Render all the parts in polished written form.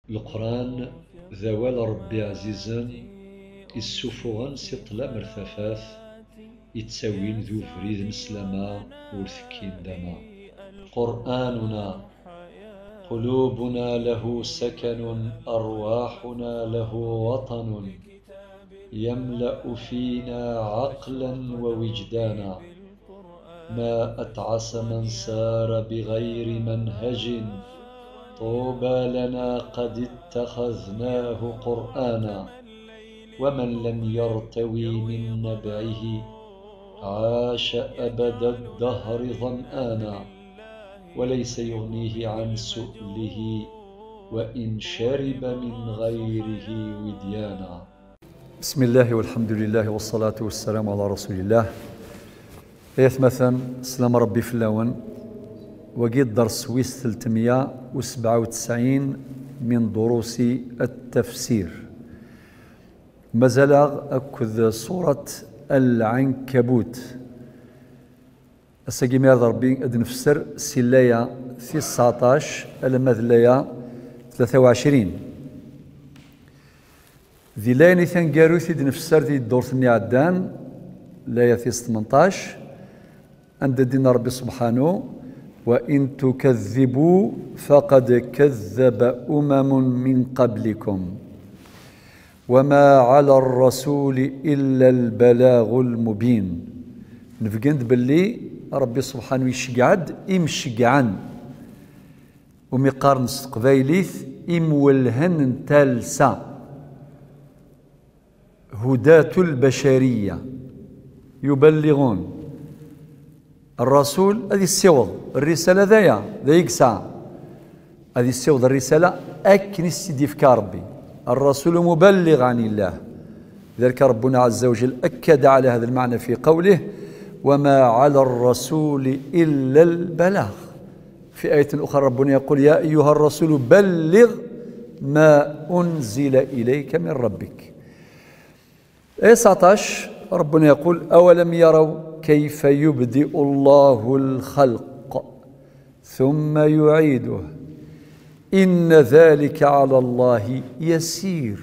القرآن ذوال ربي عزيزا السفوغا سيطلا مرثفاث يتساوين ذو فريد مسلما ورثكين دما. قرآننا قلوبنا له سكن، أرواحنا له وطن، يملأ فينا عقلا ووجدانا. ما أتعس من سار بغير منهج، طوبى لنا قد اتخذناه قرآنا. ومن لم يرتوي من نبعه، عاش أبد الدهر ظمآنا. وليس يغنيه عن سؤله، وإن شرب من غيره وديانا. بسم الله والحمد لله والصلاة والسلام على رسول الله. مثلا سلام ربي في اللون وقيد درس ويس 397 من دروس التفسير. مازال أكد سورة العنكبوت. الساقي ربي أد نفسر سلايا في 19 المذلية 23 ذي لاين ثنقاروثي دي نفسر ذي الدورثني عدان لاية في 18 عند دين ربي سبحانه وإن تكذبوا فقد كذب من قبلكم وما على الرسول إلا البلاغ المبين. نفقند باللي ربي سبحانه يشقعد يمشقعن ومقارن قبايليث يمولهن تالسا هداة البشرية يبلغون الرسول هذه السوض الرسالة ذا يقسع هذه السوض الرسالة أكنس ديفك ربي. الرسول مبلغ عن الله، ذلك ربنا عز وجل أكد على هذا المعنى في قوله وما على الرسول إلا البلاغ. في آية أخرى ربنا يقول يا أيها الرسول بلغ ما أنزل إليك من ربك. آية 19 ربنا يقول أولم يروا كيف يبدئ الله الخلق ثم يعيده إن ذلك على الله يسير.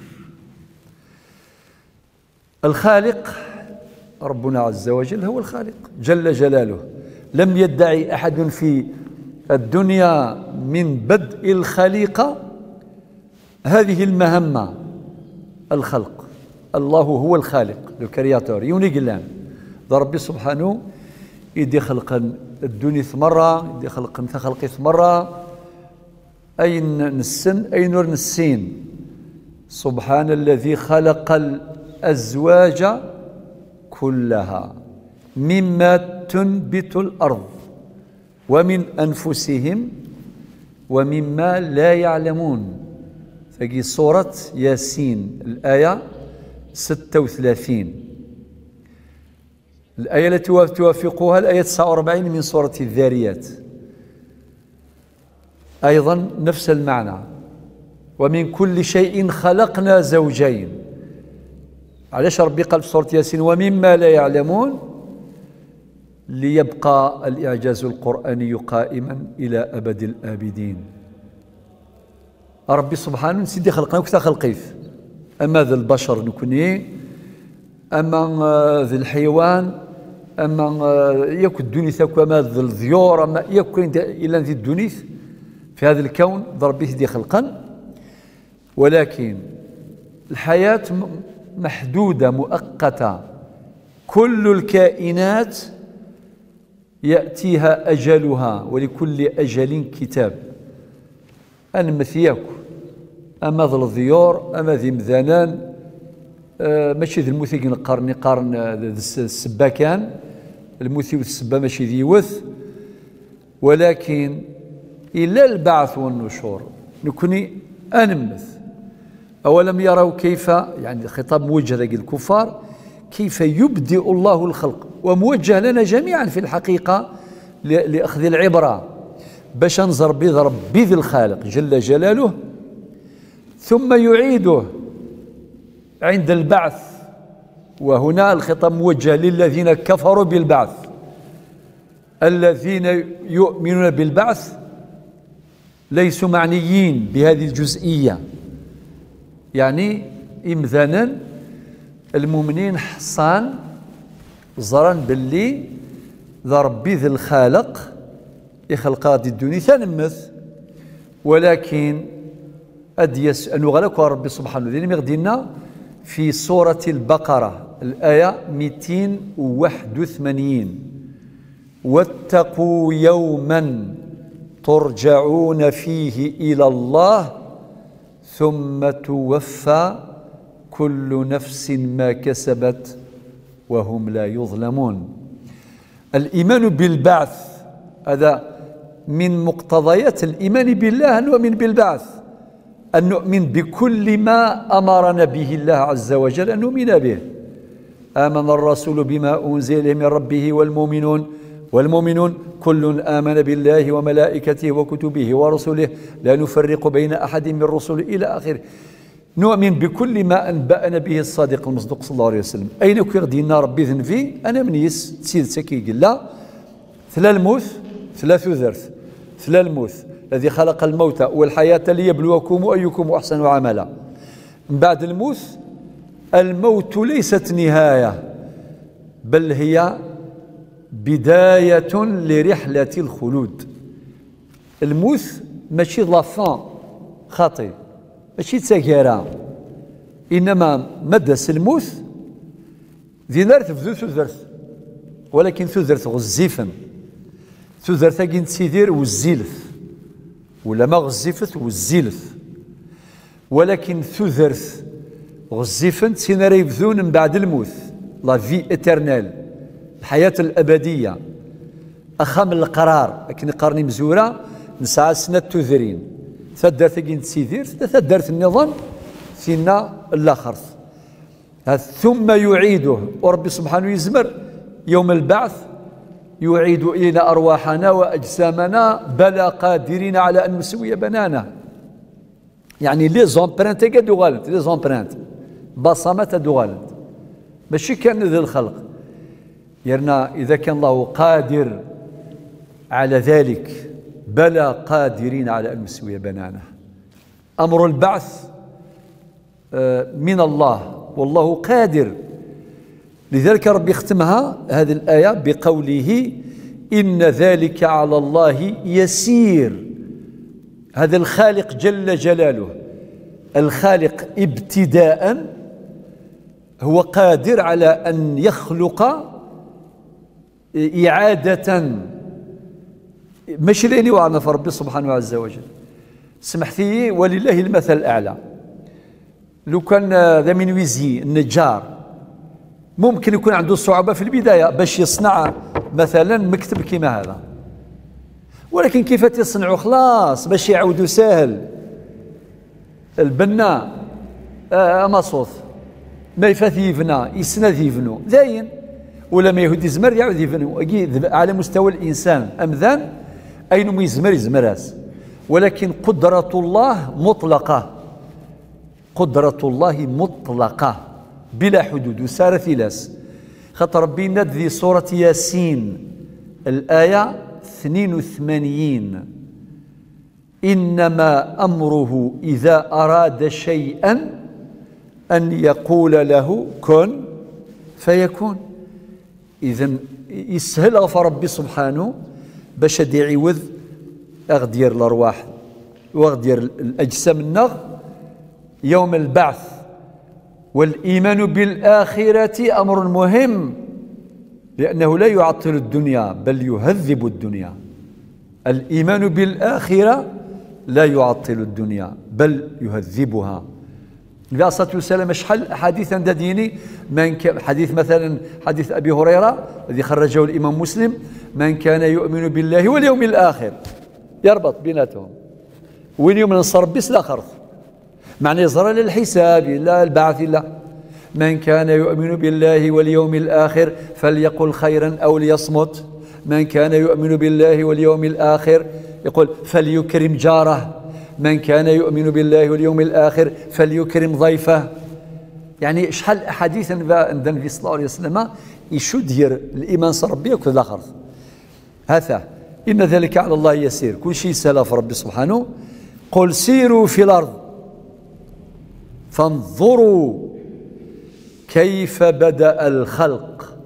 الخالق ربنا عز وجل هو الخالق جل جلاله، لم يدعي أحد في الدنيا من بدء الخليقة هذه المهمة. الخلق، الله هو الخالق الكرياتور يونيق لان ذا ربي سبحانه يدي خلق الدنيا ثمرة، يدي خلق مثل خلقي ثمرة أين نسن أين نور نسين. سبحان الذي خلق الأزواج كلها مما تنبت الأرض ومن أنفسهم ومما لا يعلمون. فقي سورة ياسين الآية 36. الآية التي توافقها الآية 49 من سورة الذاريات أيضا نفس المعنى ومن كل شيء خلقنا زوجين. علاش ربي قال في سورة ياسين ومما لا يعلمون؟ ليبقى الإعجاز القرآني قائما إلى أبد الآبدين. ربي سبحانه سيدي خلقنا وكذا خلقيث، أما ذا البشر نكوني، أما ذا الحيوان، أما ياك الدنيا أما ذا الذيور، أما ياك إلا ذي الدنيا في هذا الكون ذا ربي سيدي خلقا. ولكن الحياة محدودة مؤقتة، كل الكائنات يأتيها أجلها ولكل أجل كتاب. أنا مثياك أما ذا الضيور أما ذي مذانان ماشي ذي الموثي نقارن السباكان الموثي والسبا ماشي ذي وث، ولكن إلا البعث والنشور نكوني أنمث. أولم يروا كيف، يعني خطاب موجه للكفار، كيف يبدئ الله الخلق، وموجه لنا جميعا في الحقيقة لأخذ العبرة باش ننظر بضرب بذي الخالق جل جلاله ثم يعيده عند البعث. وهنا الخطاب موجه للذين كفروا بالبعث، الذين يؤمنون بالبعث ليسوا معنيين بهذه الجزئية. يعني إمذانا المؤمنين حصان زران باللي ذا ربي ذي الخالق يخلق هذه الدنيا ثنمث، ولكن أديس أنه غلق ربي سبحانه ذي مغدينا في سورة البقرة الآية 281: واتقوا يوما ترجعون فيه إلى الله ثم توفى كل نفس ما كسبت وهم لا يظلمون. الإيمان بالبعث هذا من مقتضيات الإيمان بالله، أن نؤمن بالبعث، أن نؤمن بكل ما أمرنا به الله عز وجل أن نؤمن به. آمن الرسول بما أنزل من ربه والمؤمنون كل آمن بالله وملائكته وكتبه ورسله لا نفرق بين أحد من رسله إلى آخره. نؤمن بكل ما أنبأنا به الصادق المصدوق صلى الله عليه وسلم. أين كيغدينا ربي ذنفي أنا منيس تسيد سكي لا ثلاث الموت ثلاث ذرث ثلاث الموت الذي خلق الموت والحياة ليبلوكم أيكم أحسن عملا. من بعد الموت ليست نهاية، بل هي بداية لرحلة الخلود. الموت ماشي لافان خاطئ، ماشي تساكيرا، إنما مدس الموت ذي نار تبذو ثلث، ولكن ثلث غزيفا ثلث كين تسيدير والزيلث ولا ما غزيفت والزيلث، ولكن ثلث غزيفا سينار يبذون من بعد الموت لا في إترنال، الحياة الأبدية، أخام القرار. لكن قرني مزورة نسعى سنة تذرين ثدرت كين تسيدير ثدرت النظام سينا الآخر. ثم يعيده وربي سبحانه يزمر يوم البعث يعيد إلينا أرواحنا وأجسامنا بلا قادرين على أن نسوي بنانا. يعني لي زومبرانت كادو غالنت لي زومبرانت بصمات دو غالنت ماشي كان ذي الخلق يرنا إذا كان الله قادر على ذلك بلا قادرين على أن نسوي بنانا. أمر البعث من الله والله قادر. لذلك ربي يختمها هذه الآية بقوله إن ذلك على الله يسير. هذا الخالق جل جلاله، الخالق ابتداء هو قادر على أن يخلق إعادة، ماشي لاني وعنا في ربي سبحانه عز وجل. سمحتي ولله المثل الأعلى، لو كان ذا من ويزي النجار ممكن يكون عنده صعوبة في البداية باش يصنع مثلا مكتب كما هذا، ولكن كيف تصنعوا خلاص باش يعودوا ساهل. البناء مصوص ما يفات يبنى يسند يبنوا زين، ولا ما يهدي زمر يعود يبنوا. أكيد على مستوى الإنسان أمذان أين يزمر يزمراس، ولكن قدرة الله مطلقة، قدرة الله مطلقة بلا حدود وسار ثلاث. خاطر ربي ندذي سورة ياسين الآية 82: إنما أمره إذا أراد شيئا أن يقول له كن فيكون. إذن يسهل غفر ربي سبحانه باش يعوض أغدير الأرواح وأغدير الأجسام النغ يوم البعث. والإيمان بالآخرة أمر مهم، لأنه لا يعطل الدنيا بل يهذب الدنيا. الإيمان بالآخرة لا يعطل الدنيا بل يهذبها. النبي عليه الصلاة والسلام شحال حديثا ديني حديث مثلا حديث أبي هريرة الذي خرجه الإمام مسلم: من كان يؤمن بالله واليوم الآخر، يربط بيناتهم، واليوم نصر بس لا خرف معنى يظهر للحساب لا البعث لا. من كان يؤمن بالله واليوم الآخر فليقل خيرا أو ليصمت. من كان يؤمن بالله واليوم الآخر يقول فليكرم جاره. من كان يؤمن بالله واليوم الآخر فليكرم ضيفه. يعني شحال أحاديث النبي صلى الله عليه وسلم يشد الإيمان صار ربي وكذا خرف. هذا إن ذلك على الله يسير، كل شيء سهل في ربي سبحانه. قل سيروا في الأرض فانظروا كيف بدأ الخلق.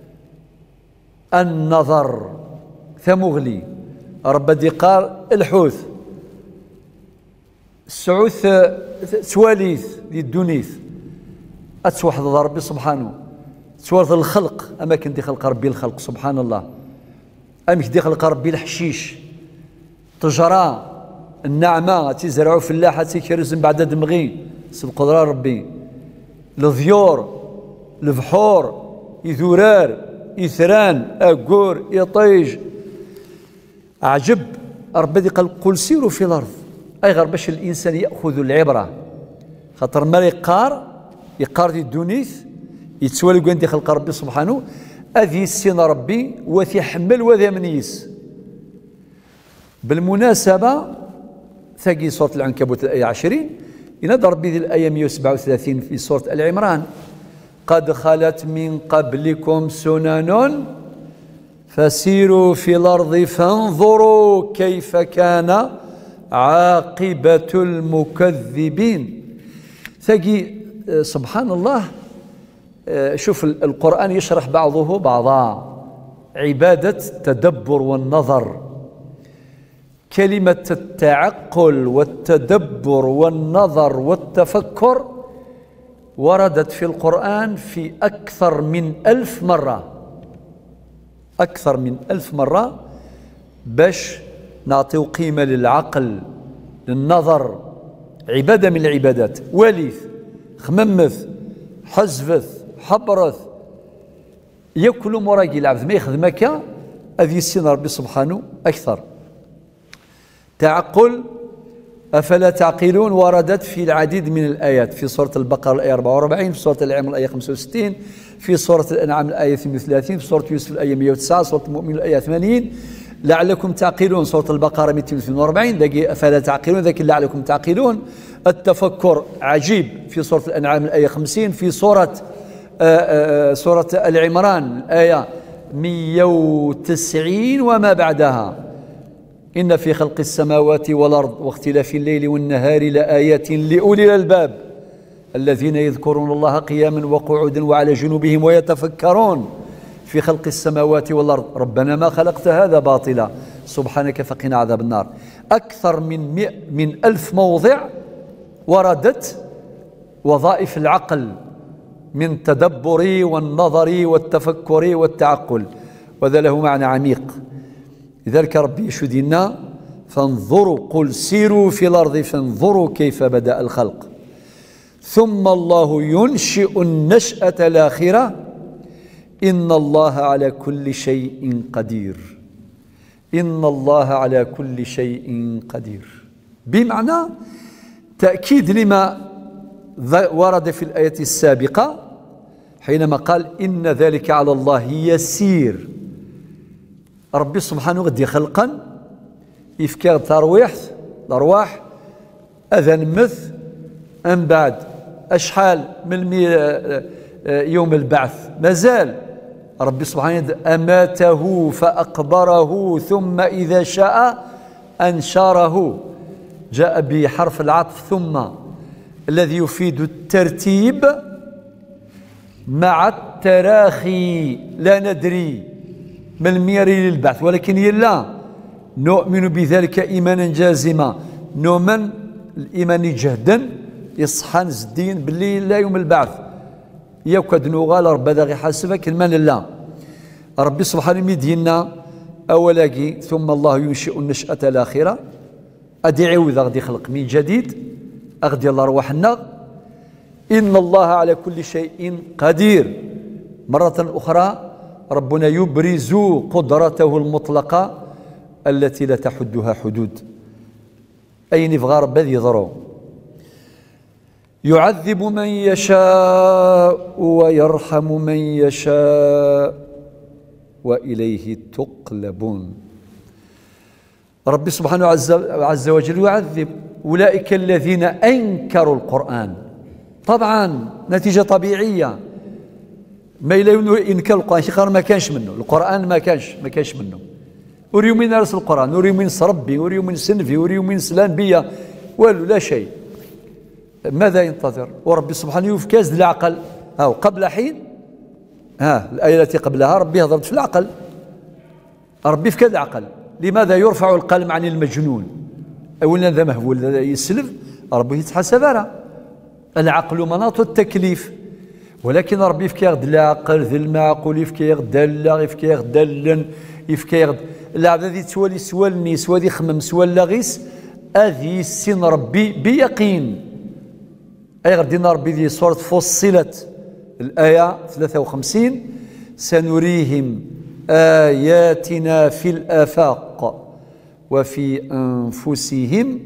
النظر ثمغلي رب ديقار الحوث السعوث سواليث للدونيث أتسوحظ ربي سبحانه تسوالث الخلق أماكن دي خلق ربي الخلق سبحان الله أماكن دي خلق ربي الحشيش تجرى النعمة تزرعوا فلاحة تيكرز من بعد دمغي سبقدرة ربي الضيور البحور يذورار إثران أقور يطيج عجب ربي قال قل سيروا في الأرض أي غير باش الإنسان يأخذ العبرة خاطر ما يقار دي الدونيث يتسوالي قوان دي خلق ربي سبحانه أذي السين ربي وثي حمل وذي منيس. بالمناسبة ثقي سورة العنكبوت الآية 20 ينادى ربي ذي الآية 137 في سورة العمران قد خلت من قبلكم سنن فسيروا في الأرض فانظروا كيف كان عاقبة المكذبين. ثقي سبحان الله شوف القرآن يشرح بعضه بعضا عبادة التدبر والنظر. كلمة التعقل والتدبر والنظر والتفكر وردت في القرآن في أكثر من 1000 مرة أكثر من 1000 مرة باش نعطيو قيمة للعقل للنظر. عبادة من العبادات وليث خممث حزفث حبرث ياكل مراقي العبد ما يخدمك أذي السين ربي سبحانه أكثر. تعقل أفلا تعقلون وردت في العديد من الآيات في سورة البقرة الآية 44 في سورة العمران الآية 65 في سورة الأنعام الآية 38 في سورة يوسف الآية 109 سورة المؤمن الآية 80 لعلكم تعقلون سورة البقرة 242 ذاك أفلا تعقلون ذاك لعلكم تعقلون. التفكر عجيب في سورة الأنعام الآية 50 في سورة العمران الآية 190 وما بعدها إن في خلق السماوات والأرض واختلاف الليل والنهار لآيات لأولي الألباب الذين يذكرون الله قياما وقعودا وعلى جنوبهم ويتفكرون في خلق السماوات والأرض ربنا ما خلقت هذا باطلا سبحانك فقنا عذاب النار. أكثر من 1000 موضع وردت وظائف العقل من التدبر والنظر والتفكر والتعقل وذا له معنى عميق. لذلك ربي يشدنا فانظروا قل سيروا في الأرض فانظروا كيف بدأ الخلق ثم الله ينشئ النشأة الآخرة إن الله على كل شيء قدير. إن الله على كل شيء قدير بمعنى تأكيد لما ورد في الآية السابقة حينما قال إن ذلك على الله يسير. ربي سبحانه غدي خلقا يفكر الأرواح أذن مث أم بعد أشحال من يوم البعث مازال ربي سبحانه أماته فأقبره ثم إذا شاء أنشره جاء بحرف العطف ثم الذي يفيد الترتيب مع التراخي لا ندري ما الميري للبعث ولكن يلا نؤمن بذلك إيمانا جازما نؤمن الإيمان جهدا يصحى الدين باللي لا يوم البعث يوكد نغال ربي غي حاسبك المال لا ربي سبحانه مدينا أولاقي ثم الله ينشئ النشأة الآخرة أدي عوذ غدي خلق من جديد أغدي الله أرواحنا إن الله على كل شيء قدير. مرة أخرى ربنا يبرز قدرته المطلقة التي لا تحدها حدود أي نفغى ربي يضرو يعذب من يشاء ويرحم من يشاء وإليه تقلبون. ربي سبحانه عز وجل يعذب أولئك الذين أنكروا القرآن طبعا نتيجة طبيعية ما إلا إنكر القرآن شي ما كانش منه القرآن ما كانش منه وريو من نرس القرآن وريو من ربي وريو من سنفي وريو من سلام بيا والو لا شيء ماذا ينتظر؟ وربي سبحانه يفكاز العقل. هاو قبل حين، الآية التي قبلها ربي هضرت في العقل، ربي فكاز العقل. لماذا يرفع القلم عن المجنون؟ أولا ذا مهبول يسلف ربي يتحسب له. العقل مناط التكليف، ولكن ربي يفكي يغد العقل ذي المعقول، يفكي يغد دلا، يفكي يغد دلن، يفكي يغد العبد ذي توالي سوالني سوالي خمم سوال لاغيس أذي سن ربي بيقين. أي غدينا ربي ذي سورة فصلت الآية 53 سنريهم آياتنا في الآفاق وفي أنفسهم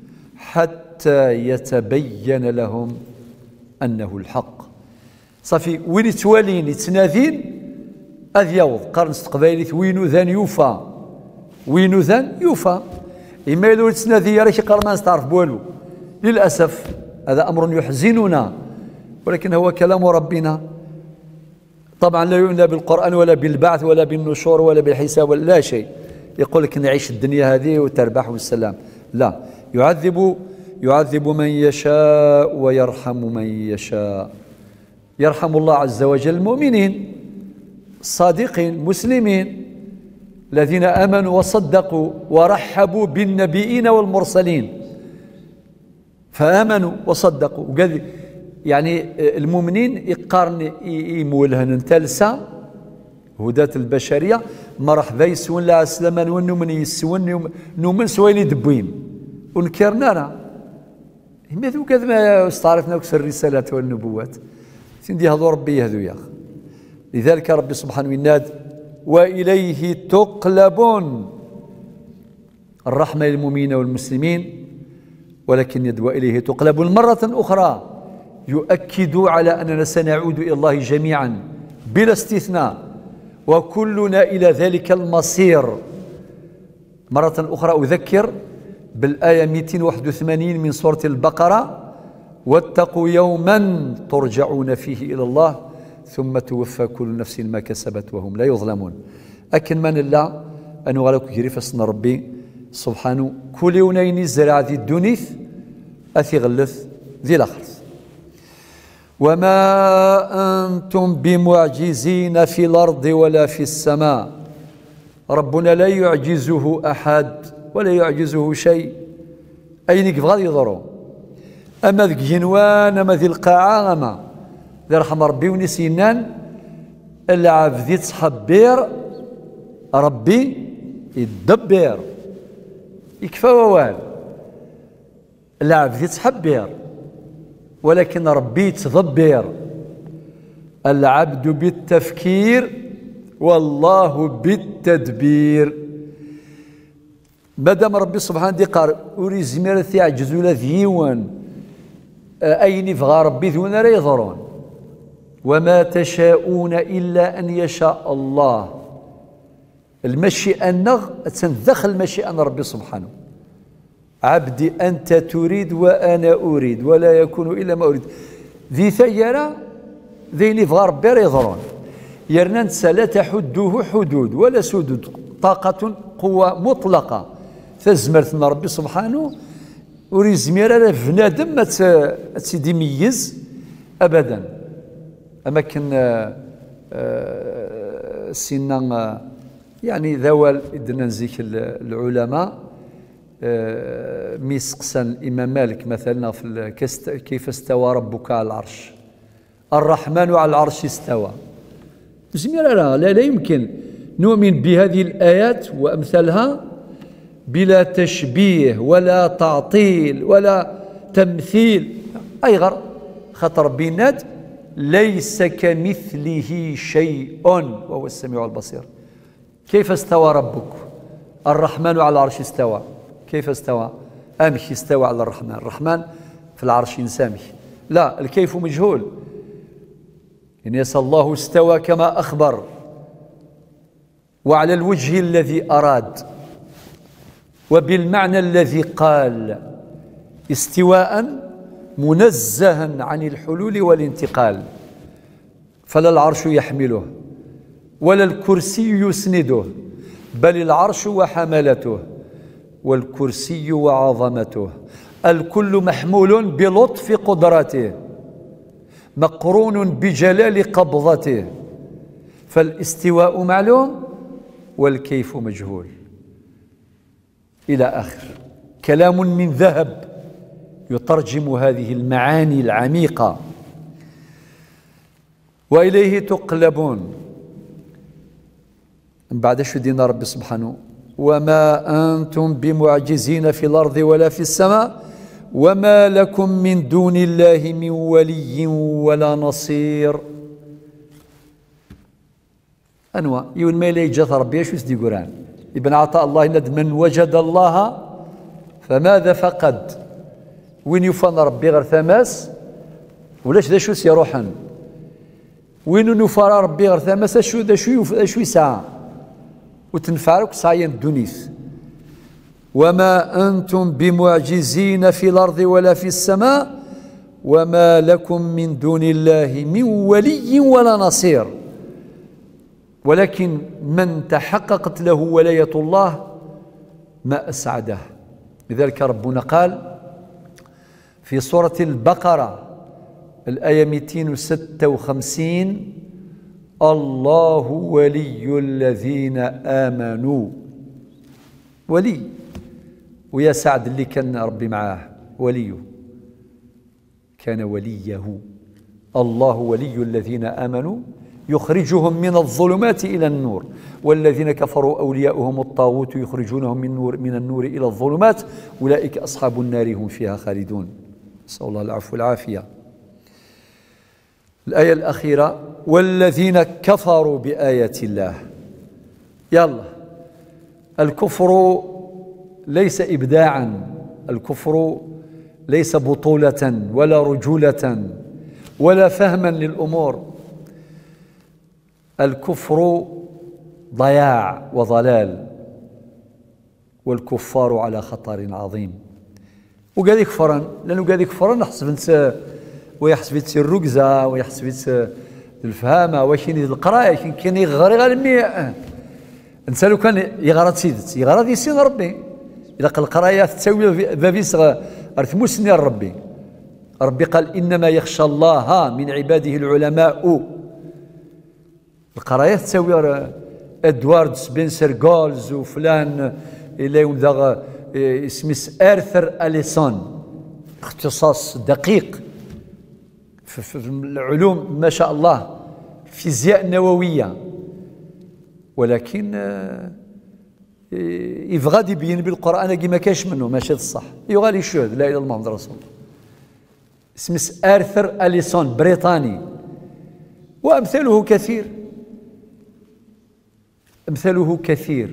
حتى يتبين لهم أنه الحق. صافي وين يتوالين يتناذين أذ يوض قرن قبايلي وينو ذان يوفى، وينو ذان يوفى. إما يلو يتناذي يا ريش قرن ما نستعرف بوالو للأسف. هذا أمر يحزننا، ولكن هو كلام ربنا. طبعا لا يؤمن بالقرآن ولا بالبعث ولا بالنشور ولا بالحساب ولا لا شيء. يقول لك نعيش الدنيا هذه وتربح والسلام. لا، يعذب من يشاء ويرحم من يشاء. يرحم الله عز وجل المؤمنين الصادقين المسلمين الذين آمنوا وصدقوا ورحبوا بالنبيين والمرسلين، فآمنوا وصدقوا. وقال يعني المؤمنين يقارن يمولهن انتلسا هداة البشرية مرحبا يسون لا سلامان ونمن يسون نومن سويني دبويم ونكرنا هما ذو كذا ما استعرفنا كسر الرسالات والنبوات سندي هذو ربي يهدو يا أخ. لذلك ربي سبحانه يناد وإليه تقلبون. الرحمة للمؤمنين والمسلمين، ولكن يدعو إليه تقلبون مرة أخرى. يؤكد على أننا سنعود إلى الله جميعا بلا استثناء، وكلنا إلى ذلك المصير. مرة أخرى أذكر بالآية 281 من سورة البقرة واتقوا يوما ترجعون فيه إلى الله ثم توفى كل نفس ما كسبت وهم لا يظلمون. أكن من الله أنه غلق يجري فسن ربي سبحانه كل يونين الزرع ذي الدنيث أثي غلث ذي الأخرث. وما أنتم بمعجزين في الأرض ولا في السماء. ربنا لا يعجزه أحد ولا يعجزه شيء. أين كفغاد يضروا أما ذك جنوان أما ذي القاعة أما ذي رحم ربي ونسينان العبد يتصحبير ربي يدبر يكفى ووال. العبد يتصحبير ولكن ربي يتدبر. العبد بالتفكير والله بالتدبير. مادام ربي سبحانه دي قال أوري زمير يعجز ولا ذيوان أين يفغى ربي ذون لا يضرون. وما تشاءون إلا أن يشاء الله. المشيئة النغ تندخل المشيئة ربي سبحانه. عبدي أنت تريد وأنا أريد ولا يكون إلا ما أريد. ذي ثيرة ذي يفغى ربي يضرون. يرنا ننسى لا تحده حدود ولا سدود. طاقة قوة مطلقة تزمرتنا ربي سبحانه وري زميرة بنادم ما تسيدي ميز أبدا. أماكن سنا يعني ذوال إدنا نزيك العلماء ميسقسا الإمام مالك مثلا في كيف استوى ربك على العرش. الرحمن على العرش استوى. زميرة لا يمكن نؤمن بهذه الآيات وأمثالها بلا تشبيه ولا تعطيل ولا تمثيل. أي غير خاطر ربي ناد ليس كمثله شيء وهو السميع البصير. كيف استوى ربك؟ الرحمن على العرش استوى. كيف استوى؟ أمشي استوى على الرحمن. الرحمن في العرش سامي. لا، الكيف مجهول. إن يسأل الله استوى كما أخبر وعلى الوجه الذي أراد وبالمعنى الذي قال استواء منزها عن الحلول والانتقال. فلا العرش يحمله ولا الكرسي يسنده بل العرش وحملته والكرسي وعظمته. الكل محمول بلطف قدرته مقرون بجلال قبضته، فالاستواء معلوم والكيف مجهول إلى آخر. كلام من ذهب يترجم هذه المعاني العميقة. وإليه تقلبون. من بعد شو دينا ربي سبحانه: وما أنتم بمعجزين في الأرض ولا في السماء وما لكم من دون الله من ولي ولا نصير. أنواع يقول ما إليه جاث ربي شو يسدي قران ابن عطاء الله ند من وجد الله فماذا فقد. وين يفان ربي غير ثماس ولاش ذا شو سيروحا، وين نفار ربي غير ثماس شو ذا شو يسعى وتنفعلك سعيا الدنيس. وما أنتم بمعجزين في الأرض ولا في السماء وما لكم من دون الله من ولي ولا نصير. ولكن من تحققت له ولاية الله ما أسعده. لذلك ربنا قال في سورة البقرة الآية 256: الله ولي الذين آمنوا. ولي، ويا سعد اللي كان ربي معاه وليه، كان وليه. الله ولي الذين آمنوا يخرجهم من الظلمات إلى النور والذين كفروا أولياؤهم الطاغوت يخرجونهم من النور إلى الظلمات أولئك أصحاب النار هم فيها خالدون. نسأل الله العفو والعافية. الآية الأخيرة: والذين كفروا بآيات الله. يلا، الكفر ليس إبداعا، الكفر ليس بطولة ولا رجولة ولا فهما للأمور. الكفر ضياع وضلال، والكفار على خطر عظيم. وقال يكفرن لأنه قال يكفرن حسب ويحسب الركزة ويحسب الفهامة وكاين القراية كاين يغري غير مية انسان لو كان يغرد سيدت يغرد يسين ربي. إذا قال القراية تساوي بابيس ارثموسني ربي. ربي قال إنما يخشى الله من عباده العلماء. القراية تساوي ادوارد سبنسر جولز وفلان إلى يوم ذا اسمه آرثر أليسون، اختصاص دقيق في العلوم ما شاء الله، فيزياء نووية. ولكن يبغى يبين بالقرآن كي ما كاش منه ماشي الصح، يغالي الشهد لا إله إلا الله محمد رسول الله. اسمه آرثر أليسون بريطاني، وأمثاله كثير، أمثاله كثير.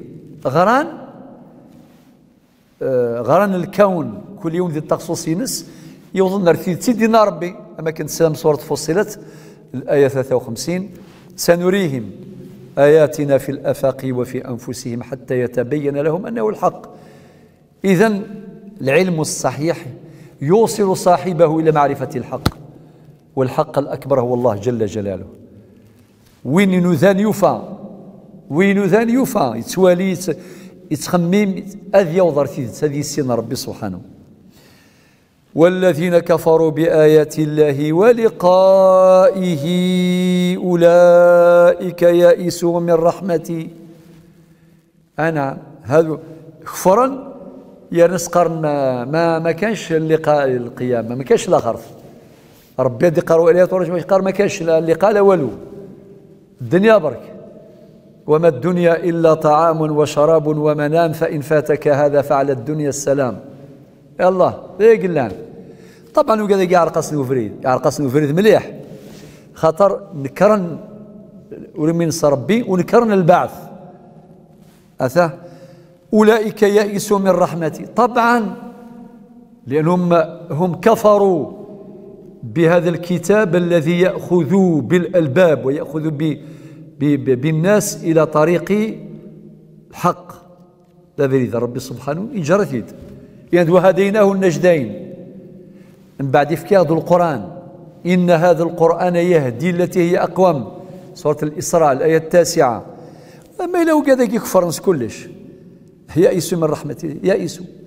غران الكون كل يوم ذي التخصص ينس يوضن رثيد سيدنا ربي. أما كنت سلام سورة فصلت الآية 53: سنريهم آياتنا في الآفاق وفي أنفسهم حتى يتبين لهم أنه الحق. إذن العلم الصحيح يوصل صاحبه إلى معرفة الحق، والحق الأكبر هو الله جل جلاله. وين نذان يوفى، وين ذان يوفى يتوالي يتخمم أذ يوضر ثيث هذه السنة ربي سبحانه. والذين كفروا بآيات الله ولقائه أولئك يئسوا من رحمتي. أنا هذا كفرا يا ناس قرن ما كانش اللقاء القيامة، ما كانش الآخر. ربي يدي قروا إليه ورجع قال ما كانش اللقاء لا والو، الدنيا برك. وما الدنيا إلا طعام وشراب ومنام فإن فاتك هذا فعلى الدنيا السلام. يا الله ذي قلان. طبعا وقال يعرقص نوفريد، يعرقص نوفريد مليح خاطر نكرن ولمن ربي ونكرن البعث. أثا أولئك يئسوا من رحمتي، طبعا لأنهم هم كفروا بهذا الكتاب الذي يأخذ بالألباب ويأخذ بالناس إلى طريق الحق. لا بريد ربي سبحانه يجرثيد يعني وهديناه النجدين. من بعد إفكاد القرآن إن هذا القرآن يهدي التي هي أقوم، سورة الإسراء الآية 9. أما لو قد يكفر نس كلش يئسوا من رحمته، يئسوا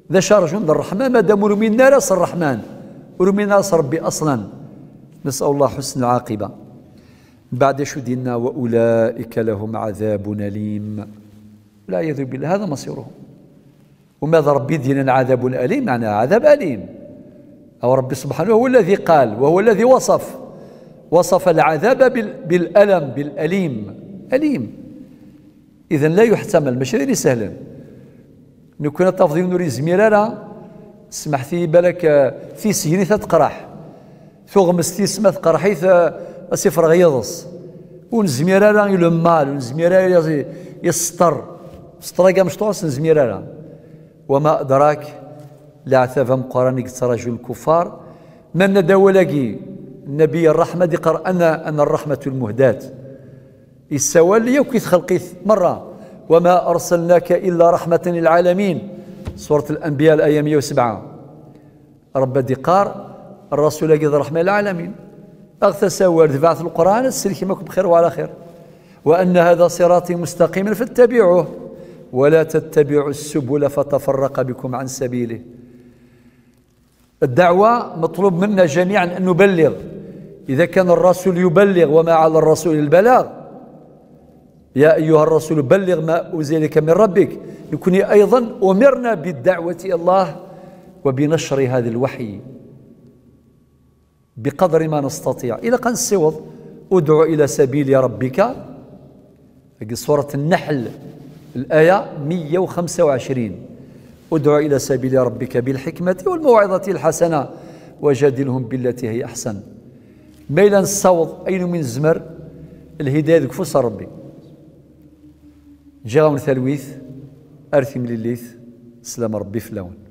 ذا شارج عند الرحمن ما دام رمينا راس الرحمن ورمينا راس ربي أصلا. نسأل الله حسن العاقبة. بعد شو دينا وأولئك لهم عذاب أليم، لا يذوب بالله، هذا مصيرهم. وماذا ربي دينا عذاب أليم؟ معناها عذاب أليم. أو ربي سبحانه هو الذي قال وهو الذي وصف العذاب بالألم، بالأليم، أليم. إذا لا يحتمل، ماشي غير سهلا. نكون تفضيل نوري زميرارا سمحتي بالك في سيني تقرح ثغمستي سمات قرحيث أسفر غيظص ونزميرارا يلمال ونزميرارا يسطر سطرقا مشطوس نزميرارا. وما أدراك لعثافا مقارنك رجل الكفار من نداولاكي النبي الرحمة دي قرأ أن الرحمة المهداة السوال لي وكيف خلقيث مرة وما أرسلناك إلا رحمة للعالمين، سورة الأنبياء الآية 107. رب دقار الرسول قد رحمة للعالمين أغثى سوال دفعت القرآن السلك ماكم بخير وعلى خير. وأن هذا صراطي مستقيما فاتبعوه ولا تتبعوا السبل فتفرق بكم عن سبيله. الدعوة مطلوب منا جميعا أن نبلغ. إذا كان الرسول يبلغ وما على الرسول البلاغ، يا أيها الرسول بلغ ما أنزل إليك من ربك، نكون أيضا أمرنا بالدعوة إلى الله وبنشر هذا الوحي بقدر ما نستطيع. إذا كان السوض ادعو إلى سبيل ربك، سورة النحل الآية 125، ادعو إلى سبيل ربك بالحكمة والموعظة الحسنة وجادلهم بالتي هي أحسن. ميلا الصوت أين من الزمر الهداية كفوس ربي جاء من ثلويث أرثي من الليث سلام ربي فلاون.